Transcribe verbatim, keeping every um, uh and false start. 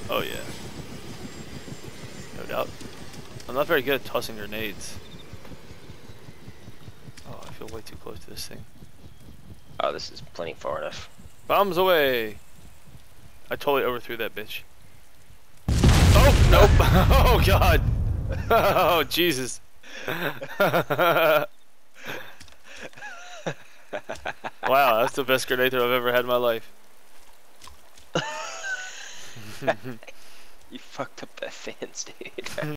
Oh yeah. No doubt. I'm not very good at tossing grenades. Oh, I feel way too close to this thing. Oh, this is plenty far enough. Bombs away! I totally overthrew that bitch. Oh, nope! Oh, God! Oh, Jesus. Wow, that's the best grenade throw I've ever had in my life. You fucked up that fence, dude.